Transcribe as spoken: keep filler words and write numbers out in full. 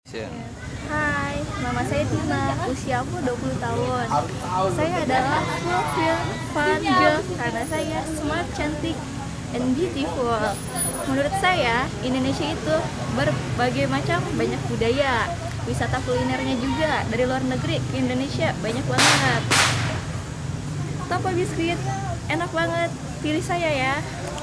Ya. Hai, nama saya Tina, usia aku dua puluh tahun. Saya adalah full fun girl karena saya smart, cantik, and beautiful. Menurut saya, Indonesia itu berbagai macam banyak budaya. Wisata kulinernya juga dari luar negeri ke Indonesia banyak banget. Toko biskuit, enak banget, pilih saya ya.